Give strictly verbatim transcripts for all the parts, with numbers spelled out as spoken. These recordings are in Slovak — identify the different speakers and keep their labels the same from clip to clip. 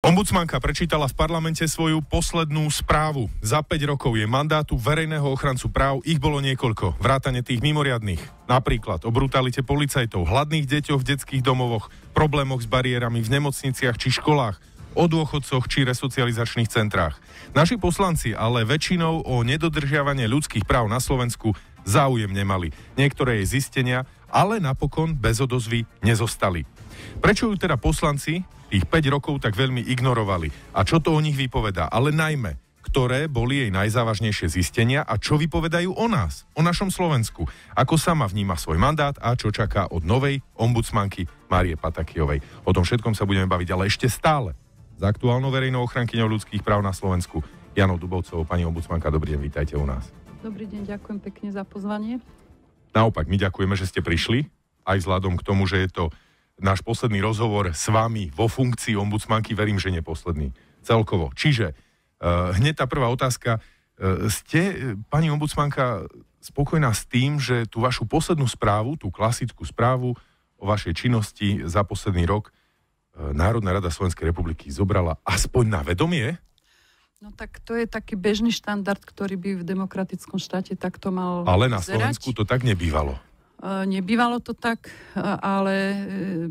Speaker 1: Ombudsmanka prečítala v parlamente svoju poslednú správu. Za päť rokov je mandátu verejného ochrancu práv, ich bolo niekoľko, vrátane tých mimoriadnych. Napríklad o brutalite policajtov, hladných deťoch v detských domovoch, problémoch s bariérami v nemocniciach či školách, o dôchodcoch či resocializačných centrách. Naši poslanci ale väčšinou o nedodržiavanie ľudských práv na Slovensku záujem nemali. Niektoré jej zistenia, ale napokon bez odozvy nezostali. Prečo ju teda poslanci tých päť rokov tak veľmi ignorovali? A čo to o nich vypovedá? Ale najmä, ktoré boli jej najzávažnejšie zistenia a čo vypovedajú o nás, o našom Slovensku? Ako sama vníma svoj mandát a čo čaká od novej ombudsmanky Márie Patakijovej? O tom všetkom sa budeme baviť, ale ešte stále s aktuálnou verejnou ochrankyňou ľudských práv na Slovensku Janou Dubovcovou. Pani ombudsmanka, dobrý deň, vítajte u nás.
Speaker 2: Dobrý deň, ďakujem pekne za pozvanie.
Speaker 1: Naopak, my ďakujeme, že ste prišli, aj vzhľadom k tomu, že je to náš posledný rozhovor s vami vo funkcii ombudsmanky, verím, že neposledný celkovo. Čiže uh, hneď tá prvá otázka. Uh, ste, pani ombudsmanka, spokojná s tým, že tú vašu poslednú správu, tú klasickú správu o vašej činnosti za posledný rok uh, Národná rada Slovenskej republiky zobrala aspoň na vedomie?
Speaker 2: No tak to je taký bežný štandard, ktorý by v demokratickom štáte takto mal
Speaker 1: Ale na
Speaker 2: vyzerať.
Speaker 1: Slovensku to tak nebývalo.
Speaker 2: Nebývalo to tak, ale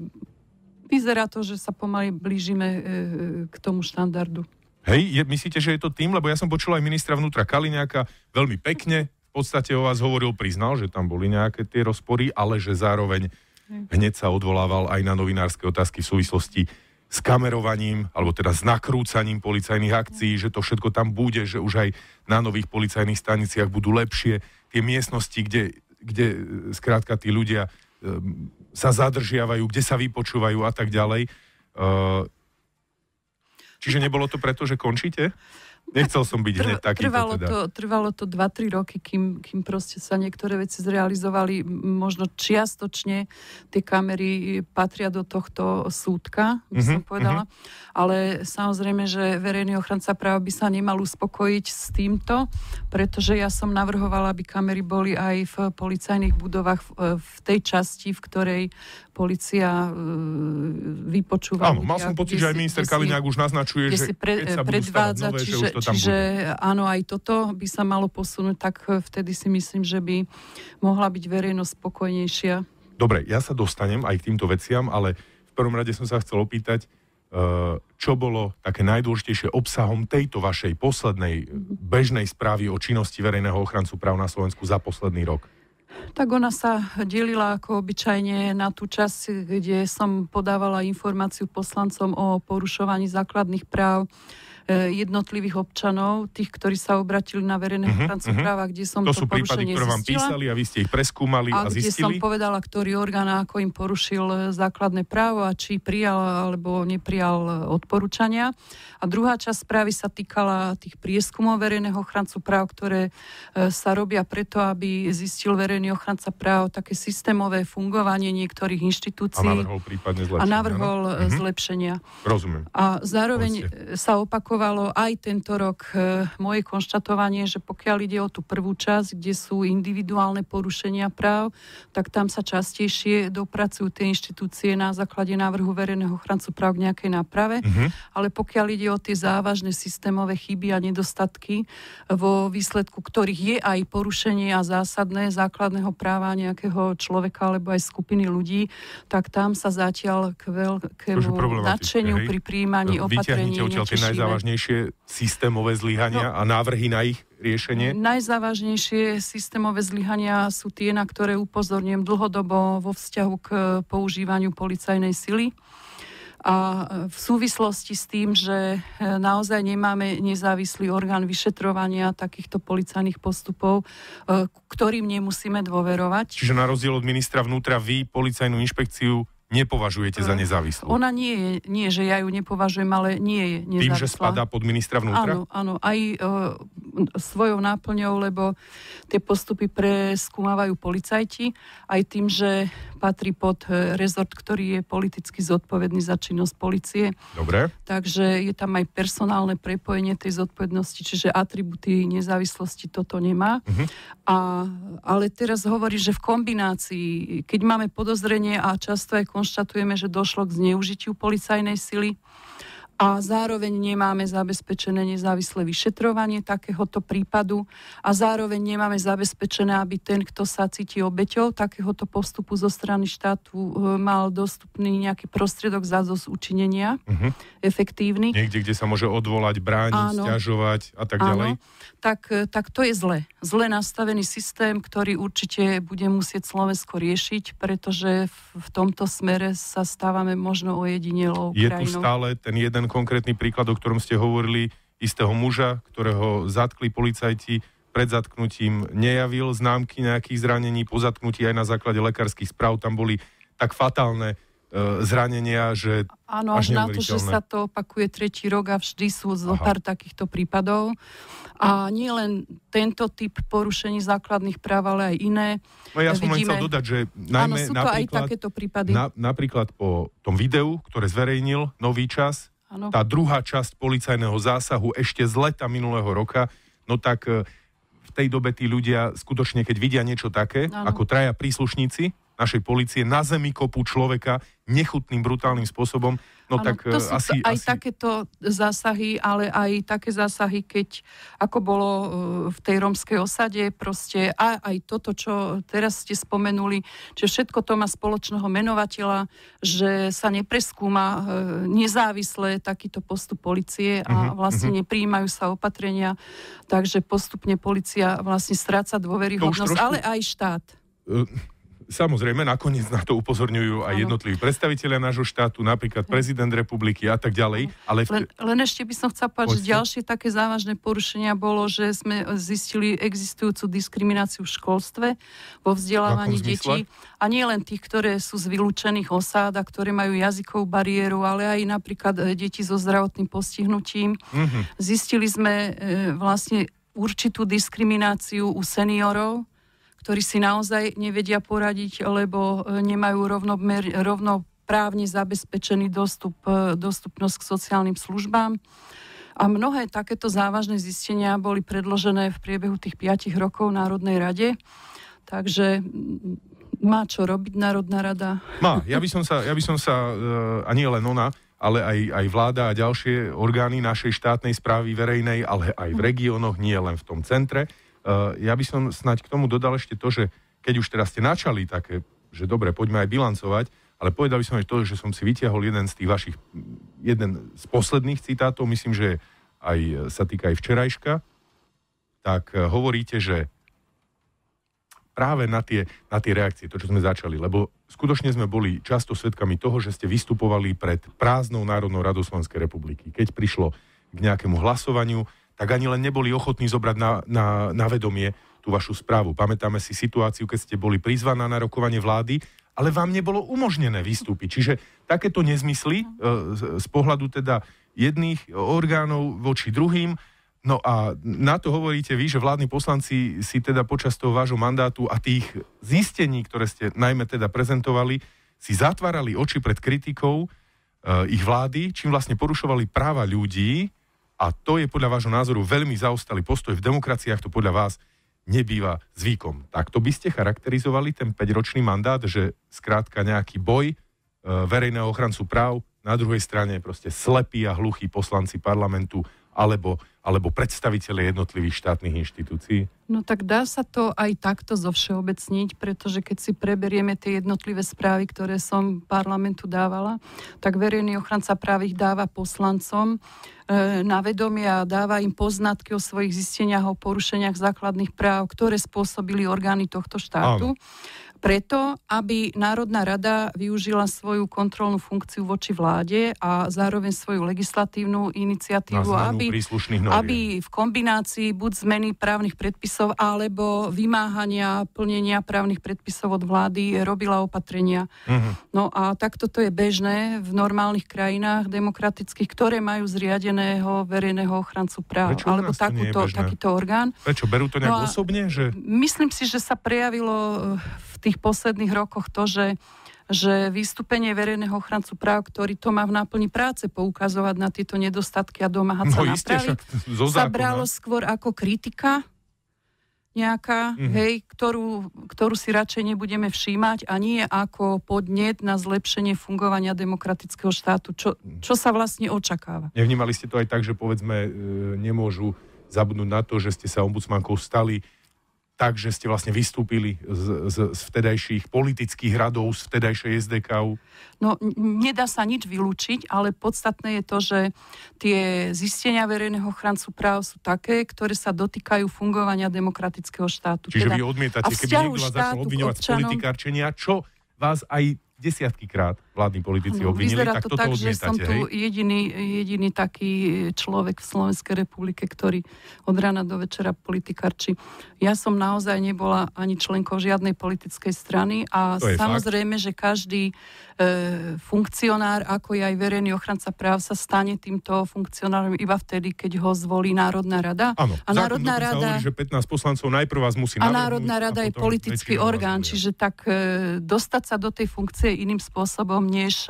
Speaker 2: vyzerá to, že sa pomaly blížime k tomu štandardu.
Speaker 1: Hej, je, myslíte, že je to tým? Lebo ja som počul aj ministra vnútra Kaliňáka veľmi pekne, v podstate o vás hovoril, priznal, že tam boli nejaké tie rozpory, ale že zároveň hneď sa odvolával aj na novinárske otázky v súvislosti s kamerovaním, alebo teda s nakrúcaním policajných akcií, že to všetko tam bude, že už aj na nových policajných staniciach budú lepšie tie miestnosti, kde kde skrátka tí ľudia um, sa zadržiavajú, kde sa vypočúvajú a tak ďalej. Uh, čiže nebolo to preto, že končíte? Nechcel som byť Trv, hneď takýto
Speaker 2: trvalo
Speaker 1: teda.
Speaker 2: To, trvalo to dva tri roky, kým, kým proste sa niektoré veci zrealizovali. Možno čiastočne tie kamery patria do tohto súdka, by som mm-hmm, povedala. Mm-hmm. Ale samozrejme, že verejný ochranca práv by sa nemal uspokojiť s týmto, pretože ja som navrhovala, aby kamery boli aj v policajných budovách v, v tej časti, v ktorej polícia vypočúva.
Speaker 1: Áno, mal som pocit, že aj minister Kaliňák už naznačuje, že
Speaker 2: pre,
Speaker 1: keď sa budú stavať nové, čiže, že už to tam
Speaker 2: čiže
Speaker 1: bude.
Speaker 2: Áno, aj toto by sa malo posunúť, tak vtedy si myslím, že by mohla byť verejnosť spokojnejšia.
Speaker 1: Dobre, ja sa dostanem aj k týmto veciam, ale v prvom rade som sa chcel opýtať, čo bolo také najdôležitejšie obsahom tejto vašej poslednej bežnej správy o činnosti verejného ochrancu práv na Slovensku za posledný rok?
Speaker 2: Tak ona sa delila ako obyčajne na tú časť, kde som podávala informáciu poslancom o porušovaní základných práv jednotlivých občanov, tých, ktorí sa obratili na verejného uh-huh, ochrancu uh-huh. práva, kde som to,
Speaker 1: to sú prípady, ktoré vám písali a vy ste ich preskúmali a, a zistili? A kde som
Speaker 2: povedala, ktorý orgán ako im porušil základné právo a či prijal alebo neprijal odporúčania. A druhá časť správy sa týkala tých prieskumov verejného ochrancu práv, ktoré sa robia preto, aby zistil verejný ochranca práv také systémové fungovanie niektorých inštitúcií.
Speaker 1: A navrhol prípadne zlepšenia.
Speaker 2: A navrhol
Speaker 1: no?
Speaker 2: zlepšenia.
Speaker 1: Rozumiem.
Speaker 2: A zároveň Vlastne. sa opakovalo aj tento rok e, moje konštatovanie, že pokiaľ ide o tú prvú časť, kde sú individuálne porušenia práv, tak tam sa častejšie dopracujú tie inštitúcie na základe návrhu verejného ochrancu práv k nejakej náprave. Mm-hmm. Ale pokiaľ ide o tie závažné systémové chyby a nedostatky, vo výsledku ktorých je aj porušenie a zásadné základného práva nejakého človeka alebo aj skupiny ľudí, tak tam sa zatiaľ k veľkému nadšeniu pri prijímaní opatrení nečešíme.
Speaker 1: Najzávažnejšie systémové zlyhania no, a návrhy na ich riešenie?
Speaker 2: Najzávažnejšie systémové zlyhania sú tie, na ktoré upozorňujem dlhodobo vo vzťahu k používaniu policajnej sily. A v súvislosti s tým, že naozaj nemáme nezávislý orgán vyšetrovania takýchto policajných postupov, ktorým nemusíme dôverovať.
Speaker 1: Čiže na rozdiel od ministra vnútra, vy policajnú inšpekciu nepovažujete za nezávislú?
Speaker 2: Ona nie je, nie, že ja ju nepovažujem, ale nie je nezávislá.
Speaker 1: Tým, že spadá pod ministra vnútra?
Speaker 2: Áno, áno, aj e, svojou náplňou, lebo tie postupy preskúmavajú policajti, aj tým, že patrí pod rezort, ktorý je politicky zodpovedný za činnosť polície.
Speaker 1: Dobre.
Speaker 2: Takže je tam aj personálne prepojenie tej zodpovednosti, čiže atribúty nezávislosti toto nemá. Uh-huh. A, ale teraz hovorí, že v kombinácii, keď máme podozrenie a často aj konštatujeme, že došlo k zneužitiu policajnej sily a zároveň nemáme zabezpečené nezávislé vyšetrovanie takéhoto prípadu a zároveň nemáme zabezpečené, aby ten, kto sa cíti obeťou takéhoto postupu zo strany štátu, mal dostupný nejaký prostriedok zádos učinenia, uh-huh. efektívny.
Speaker 1: Niekde, kde sa môže odvolať, brániť, sťažovať a tak ďalej.
Speaker 2: Áno, tak, tak to je zle. Zle nastavený systém, ktorý určite bude musieť Slovensko riešiť, pretože v, v tomto smere sa stávame možno ojedinelou
Speaker 1: je
Speaker 2: krajinou.
Speaker 1: Je tu stále ten jeden konkrétny príklad, o ktorom ste hovorili, istého muža, ktorého zatkli policajti, pred zatknutím nejavil známky nejakých zranení, po zatknutí aj na základe lekárskych správ tam boli tak fatálne e, zranenia, že
Speaker 2: áno, až na to, že sa to opakuje tretí rok a vždy sú zo pár takýchto prípadov. A nie len tento typ porušení základných práv, ale aj iné.
Speaker 1: No ja som
Speaker 2: Vidíme,
Speaker 1: len chcel dodať, že najmä
Speaker 2: áno, sú to aj takéto prípady.
Speaker 1: Na, napríklad po tom videu, ktoré zverejnil Nový čas, ano. Tá druhá časť policajného zásahu ešte z leta minulého roka, no tak v tej dobe tí ľudia skutočne, keď vidia niečo také, ano. Ako traja príslušníci našej polície na zemi kopú človeka nechutným, brutálnym spôsobom, no ano, tak
Speaker 2: to sú
Speaker 1: asi...
Speaker 2: aj
Speaker 1: asi...
Speaker 2: takéto zásahy, ale aj také zásahy, keď ako bolo v tej rómskej osade, proste a aj toto, čo teraz ste spomenuli, že všetko to má spoločného menovateľa, že sa nepreskúma nezávisle takýto postup polície a vlastne uh-huh. nepríjmajú sa opatrenia, takže postupne polícia vlastne stráca dôveryhodnosť, trošku... ale aj štát. Uh...
Speaker 1: Samozrejme, nakoniec na to upozorňujú aj jednotliví predstavitelia nášho štátu, napríklad prezident republiky a tak ďalej. Ale v...
Speaker 2: len, len ešte by som chcela povedať, že ďalšie také závažné porušenia bolo, že sme zistili existujúcu diskrimináciu v školstve, vo vzdelávaní detí. A nie len tých, ktoré sú z vylúčených osád a ktoré majú jazykovú bariéru, ale aj napríklad deti so zdravotným postihnutím. Mm-hmm. Zistili sme e, vlastne určitú diskrimináciu u seniorov, ktorí si naozaj nevedia poradiť, lebo nemajú rovnomer, rovnoprávne zabezpečený dostup, dostupnosť k sociálnym službám. A mnohé takéto závažné zistenia boli predložené v priebehu tých piatich rokov Národnej rade. Takže má čo robiť Národná rada?
Speaker 1: Má. Ja by som sa, ja by som sa a nie len ona, ale aj, aj vláda a ďalšie orgány našej štátnej správy verejnej, ale aj v regiónoch, nie len v tom centre. Ja by som snáď k tomu dodal ešte to, že keď už teraz ste načali také, že dobre, poďme aj bilancovať, ale povedal by som aj to, že som si vytiahol jeden z tých vašich, jeden z posledných citátov, myslím, že aj sa týka aj včerajška, tak hovoríte, že práve na tie, na tie reakcie, to, čo sme začali, lebo skutočne sme boli často svedkami toho, že ste vystupovali pred prázdnou Národnou radou Slovenskej republiky. Keď prišlo k nejakému hlasovaniu, tak ani len neboli ochotní zobrať na, na, na vedomie tú vašu správu. Pamätáme si situáciu, keď ste boli prizvaná na rokovanie vlády, ale vám nebolo umožnené vystúpiť. Čiže takéto nezmysly e, z, z pohľadu teda jedných orgánov voči druhým. No a na to hovoríte vy, že vládni poslanci si teda počas toho vášho mandátu a tých zistení, ktoré ste najmä teda prezentovali, si zatvárali oči pred kritikou e, ich vlády, čím vlastne porušovali práva ľudí. A to je podľa vášho názoru veľmi zaostalý postoj. V demokraciách to podľa vás nebýva zvykom. Tak to by ste charakterizovali ten päťročný mandát, že skrátka nejaký boj e, verejného ochrancu práv, na druhej strane proste slepí a hluchí poslanci parlamentu alebo, alebo predstavitelia jednotlivých štátnych inštitúcií?
Speaker 2: No tak dá sa to aj takto zovšeobecniť, pretože keď si preberieme tie jednotlivé správy, ktoré som parlamentu dávala, tak verejný ochranca práv ich dáva poslancom e, na vedomie a dáva im poznatky o svojich zisteniach o porušeniach základných práv, ktoré spôsobili orgány tohto štátu. Áno. Preto, aby Národná rada využila svoju kontrolnú funkciu voči vláde a zároveň svoju legislatívnu iniciatívu, aby, aby v kombinácii buď zmeny právnych predpisov alebo vymáhania plnenia právnych predpisov od vlády robila opatrenia. Uh-huh. No a takto to je bežné v normálnych krajinách demokratických, ktoré majú zriadeného verejného ochrancu práv.
Speaker 1: Prečo
Speaker 2: alebo takúto, takýto orgán.
Speaker 1: Prečo? Berú to nejak no osobne? Že...
Speaker 2: Myslím si, že sa prejavilo v tých posledných rokoch to, že, že vystúpenie verejného ochrancu práv, ktorý to má v náplni práce poukazovať na tieto nedostatky a domáhať sa
Speaker 1: no,
Speaker 2: napraviť, sa bralo skôr ako kritika, nejaká, mm-hmm. hej, ktorú, ktorú si radšej nebudeme všímať a nie ako podnet na zlepšenie fungovania demokratického štátu, čo, čo sa vlastne očakáva.
Speaker 1: Nevnímali ste to aj tak, že povedzme nemôžu zabudnúť na to, že ste sa ombudsmankou stali tak, že ste vlastne vystúpili z, z, z vtedajších politických radov, z vtedajšej es dé ká ú?
Speaker 2: No, nedá sa nič vylúčiť, ale podstatné je to, že tie zistenia verejného ochrancu práv sú také, ktoré sa dotýkajú fungovania demokratického štátu.
Speaker 1: Čiže
Speaker 2: teda,
Speaker 1: vy odmietate, keby niekto vás začal obviňovať z politikárčenia, čo vás aj desiatkykrát vládni politici no, obvinili, tak to toto tak, odmietate, že som tu jediný,
Speaker 2: jediný taký človek v Slovenskej republike, ktorý od rána do večera politikárči. Ja som naozaj nebola ani členkou žiadnej politickej strany a samozrejme, fakt. Že každý e, funkcionár, ako je aj verejný ochranca práv, sa stane týmto funkcionárom iba vtedy, keď ho zvolí Národná rada.
Speaker 1: Áno,
Speaker 2: a Národná rada,
Speaker 1: hovorí, že pätnásť poslancov najprv vás musí
Speaker 2: navrhnúť. A Národná rada je politický orgán, čiže tak e, dostať sa do tej funkcie iným spôsobom, než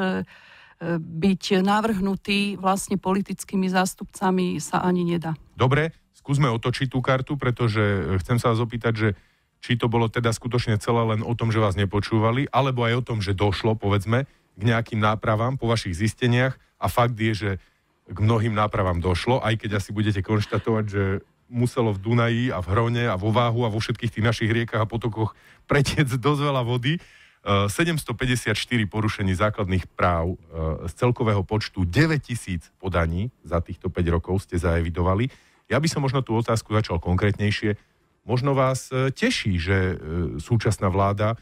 Speaker 2: byť navrhnutý vlastne politickými zástupcami sa ani nedá.
Speaker 1: Dobre, skúsme otočiť tú kartu, pretože chcem sa vás opýtať, že či to bolo teda skutočne celé len o tom, že vás nepočúvali, alebo aj o tom, že došlo, povedzme, k nejakým nápravám po vašich zisteniach a fakt je, že k mnohým nápravám došlo, aj keď asi budete konštatovať, že muselo v Dunaji a v Hrone a vo Váhu a vo všetkých tých našich riekach a potokoch pretiec dosť veľa vody. sedemstopäťdesiatštyri porušení základných práv z celkového počtu deväťtisíc podaní za týchto päť rokov ste zaevidovali. Ja by som možno tú otázku začal konkrétnejšie. Možno vás teší, že súčasná vláda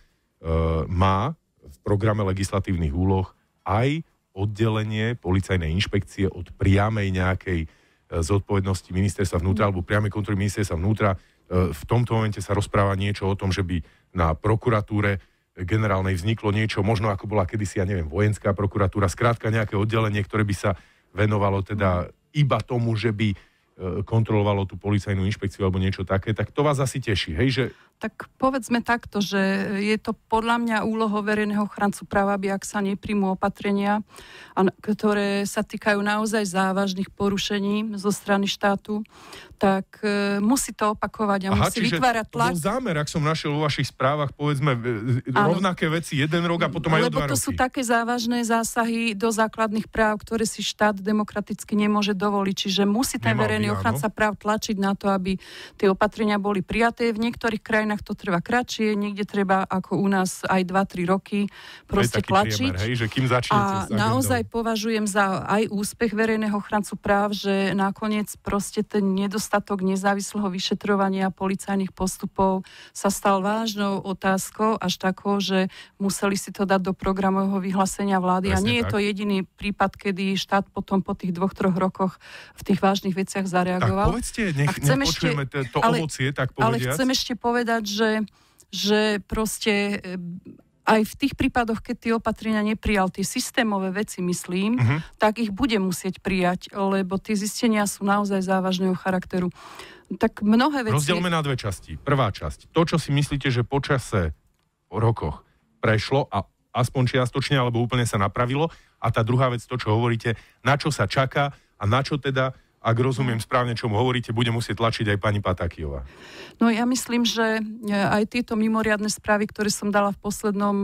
Speaker 1: má v programe legislatívnych úloh aj oddelenie policajnej inšpekcie od priamej nejakej zodpovednosti ministerstva vnútra alebo priamej kontroly ministerstva vnútra. V tomto momente sa rozpráva niečo o tom, že by na prokuratúre generálnej vzniklo niečo, možno ako bola kedysi, ja neviem, vojenská prokuratúra, skrátka nejaké oddelenie, ktoré by sa venovalo teda iba tomu, že by kontrolovalo tú policajnú inšpekciu alebo niečo také, tak to vás asi teší, hej, že...
Speaker 2: Tak povedzme takto, že je to podľa mňa úlohou verejného ochrancu práva, aby ak sa nepríjmú opatrenia, ktoré sa týkajú naozaj závažných porušení zo strany štátu, tak e, musí to opakovať a Aha, musí vytvárať tlak.
Speaker 1: Aha, čiže to bol zámer, ak som našiel vo vašich správach, povedzme, ano. rovnaké veci jeden rok a potom aj o dva roky.
Speaker 2: Lebo to sú také závažné zásahy do základných práv, ktoré si štát demokraticky nemôže dovoliť. Čiže musí ten Nemal verejný by, ochranca práv tlačiť na to, aby tie opatrenia boli prijaté. V niektorých krajinách to trvá kratšie, niekde treba ako u nás aj dva tri roky proste tlačiť.
Speaker 1: Priemer, hej, že kým začnete
Speaker 2: a naozaj považujem za aj úspech verejného ochrancu práv, že nakoniec proste ten nedostatok nezávislého vyšetrovania policajných postupov sa stal vážnou otázkou až takou, že museli si to dať do programového vyhlásenia vlády. Presne a nie tak. Je to jediný prípad, kedy štát potom po tých dvoch, troch rokoch v tých vážnych veciach zareagoval.
Speaker 1: Tak povedzte, nech, nech počujeme ešte, to ale, ovocie, tak povediac.
Speaker 2: Ale chcem ešte povedať, že, že proste aj v tých prípadoch, keď tie opatrenia neprijal, tie systémové veci, myslím, uh-huh. tak ich bude musieť prijať, lebo tie zistenia sú naozaj závažného charakteru. Tak mnohé veci...
Speaker 1: Rozdielme na dve časti. Prvá časť. To, čo si myslíte, že po čase, po rokoch prešlo a aspoň čiastočne, alebo úplne sa napravilo. A tá druhá vec, to, čo hovoríte, na čo sa čaká a na čo teda, ak rozumiem správne, čomu hovoríte, bude musieť tlačiť aj pani Patakijová.
Speaker 2: No ja myslím, že aj tieto mimoriadne správy, ktoré som dala v poslednom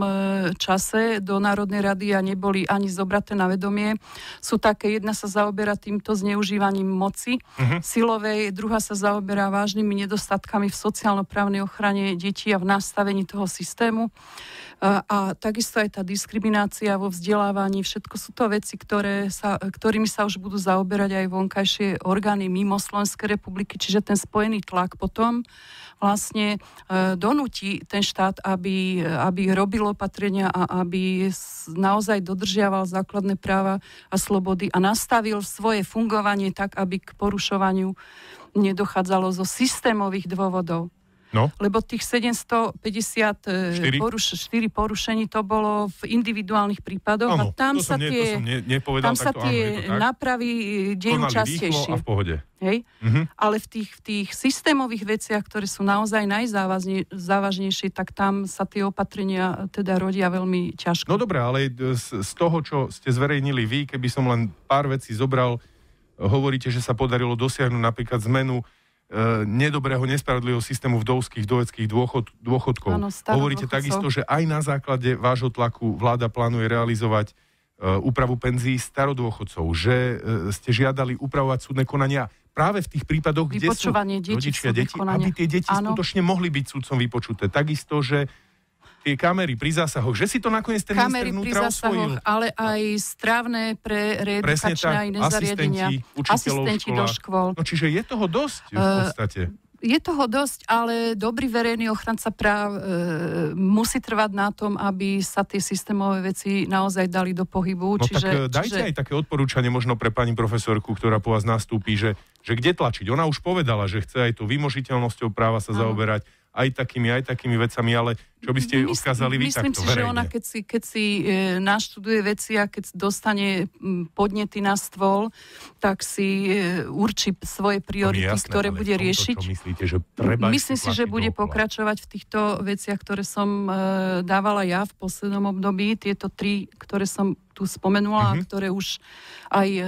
Speaker 2: čase do Národnej rady a neboli ani zobraté na vedomie, sú také, jedna sa zaoberá týmto zneužívaním moci uh-huh. silovej, druhá sa zaoberá vážnymi nedostatkami v sociálno-právnej ochrane detí a v nastavení toho systému. A, a takisto aj tá diskriminácia vo vzdelávaní, všetko sú to veci, ktoré sa, ktorými sa už budú zaoberať aj vonkajšie orgány mimo Slovenskej republiky, čiže ten spojený tlak potom vlastne e, donúti ten štát, aby, aby robil opatrenia a aby naozaj dodržiaval základné práva a slobody a nastavil svoje fungovanie tak, aby k porušovaniu nedochádzalo zo systémových dôvodov. No. Lebo tých sedemstopäťdesiatštyri poruš- porušení to bolo v individuálnych prípadoch ano, a tam sa
Speaker 1: nie,
Speaker 2: tie,
Speaker 1: ne, nepovedal,
Speaker 2: tam sa tie nápravy dejú častejšie.
Speaker 1: A v pohode.
Speaker 2: Hej? Uh-huh. Ale v tých, v tých systémových veciach, ktoré sú naozaj najzávažnejšie, tak tam sa tie opatrenia teda rodia veľmi ťažko.
Speaker 1: No dobré, ale z, z toho, čo ste zverejnili vy, keby som len pár vecí zobral, hovoríte, že sa podarilo dosiahnuť napríklad zmenu nedobrého, nespravodlivého systému vdovských, doveckých dôchod, dôchodkov.
Speaker 2: Áno,
Speaker 1: hovoríte takisto, že aj na základe vášho tlaku vláda plánuje realizovať uh, úpravu penzií starodôchodcov, že uh, ste žiadali upravovať súdne konania práve v tých prípadoch, kde sú rodičia deti, aby tie deti áno. skutočne mohli byť súdcom vypočuté. Takisto, že tie kamery pri zásahoch, že si to nakoniec ten
Speaker 2: kamery
Speaker 1: minister vnútra osvojil.
Speaker 2: Ale aj strávne pre reedukačné a iné zariadenia.
Speaker 1: Asistenti
Speaker 2: do škôl.
Speaker 1: No čiže je toho dosť v podstate.
Speaker 2: Uh, je toho dosť, ale dobrý verejný ochranca práv uh, musí trvať na tom, aby sa tie systémové veci naozaj dali do pohybu.
Speaker 1: No
Speaker 2: čiže,
Speaker 1: tak dajte
Speaker 2: čiže...
Speaker 1: aj také odporúčanie možno pre pani profesorku, ktorá po vás nastúpi, že, že kde tlačiť. Ona už povedala, že chce aj tú vymožiteľnosťou práva sa ano. zaoberať aj takými, aj takými vecami, ale čo by ste jej odkázali vy
Speaker 2: Myslím
Speaker 1: takto
Speaker 2: si,
Speaker 1: verejne?
Speaker 2: Že ona keď si, keď si e, naštuduje veci a keď dostane m, podnety na stôl, tak si e, určí svoje priority, no, jasné, ktoré bude tomto, riešiť.
Speaker 1: Myslíte, že treba
Speaker 2: Myslím si, že bude dookola. pokračovať v týchto veciach, ktoré som e, dávala ja v poslednom období. Tieto tri, ktoré som tu spomenula, mm-hmm. ktoré už aj e,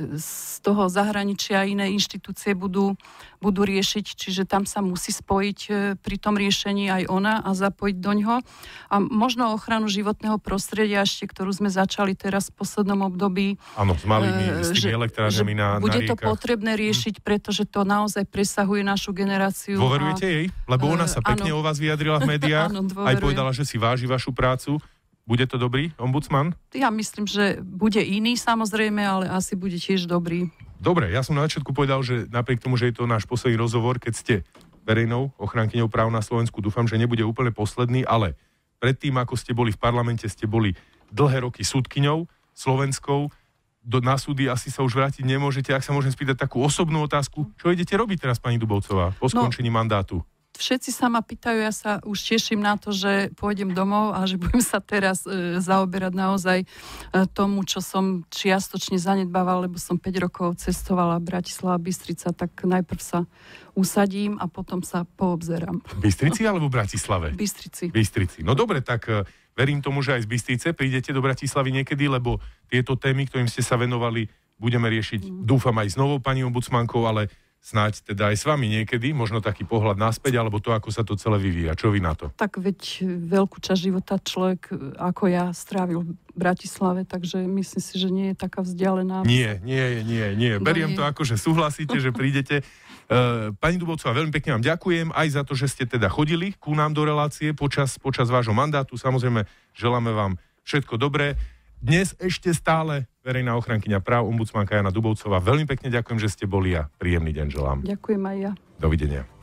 Speaker 2: z toho zahraničia iné inštitúcie budú, budú riešiť. Čiže tam sa musí spojiť e, pri tom riešení aj ona a zapojiť do ňoho. A možno ochranu životného prostredia ešte, ktorú sme začali teraz v poslednom období.
Speaker 1: Áno, s malými, s tými elektrárňami na, na
Speaker 2: bude
Speaker 1: riekach.
Speaker 2: to potrebné riešiť, pretože to naozaj presahuje našu generáciu.
Speaker 1: Dôverujete a, jej? Lebo ona sa pekne áno. o vás vyjadrila v médiách. Áno, aj povedala, že si váži vašu prácu. Bude to dobrý ombudsman?
Speaker 2: Ja myslím, že bude iný samozrejme, ale asi bude tiež dobrý.
Speaker 1: Dobre, ja som na začiatku povedal, že napriek tomu, že je to náš posledný rozhovor, keď ste verejnou ochrankyňou práv na Slovensku, dúfam, že nebude úplne posledný, ale predtým, ako ste boli v parlamente, ste boli dlhé roky súdkyňou slovenskou, do, na súdy asi sa už vrátiť nemôžete. Ak sa môžem spýtať takú osobnú otázku, čo idete robiť teraz, pani Dubovcová, po skončení no. mandátu?
Speaker 2: Všetci sa ma pýtajú, ja sa už teším na to, že pôjdem domov a že budem sa teraz e, zaoberať naozaj e, tomu, čo som čiastočne zanedbávala, lebo som päť rokov cestovala Bratislava, Bystrica, tak najprv sa usadím a potom sa poobzerám.
Speaker 1: V Bystrici alebo v Bratislave?
Speaker 2: V Bystrici.
Speaker 1: Bystrici. No dobre, tak e, verím tomu, že aj z Bystrice prídete do Bratislavy niekedy, lebo tieto témy, ktorým ste sa venovali, budeme riešiť, mm. dúfam, aj s novou pani ombudsmankou, ale snáď teda aj s vami niekedy, možno taký pohľad naspäť, alebo to, ako sa to celé vyvíja. Čo vy na to?
Speaker 2: Tak veď veľkú časť života človek, ako ja, strávil v Bratislave, takže myslím si, že nie je taká vzdialená.
Speaker 1: Nie, nie, nie, nie. No Beriem nie. to ako, že súhlasíte, že prídete. Uh, pani Dubovcová, veľmi pekne vám ďakujem aj za to, že ste teda chodili ku nám do relácie počas, počas vášho mandátu. Samozrejme, želáme vám všetko dobré. Dnes ešte stále verejná ochrankyňa práv, ombudsmanka Jana Dubovcová. Veľmi pekne ďakujem, že ste boli a príjemný deň želám.
Speaker 2: Ďakujem aj ja.
Speaker 1: Dovidenia.